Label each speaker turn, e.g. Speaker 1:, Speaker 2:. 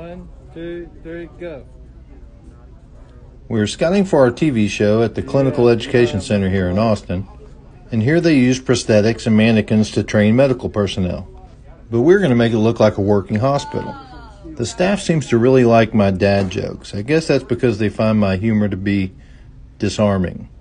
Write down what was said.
Speaker 1: 1, 2, 3, go.
Speaker 2: We're scouting for our TV show at the Clinical Education Center here in Austin, and here they use prosthetics and mannequins to train medical personnel. But we're going to make it look like a working hospital. The staff seems to really like my dad jokes. I guess that's because they find my humor to be disarming.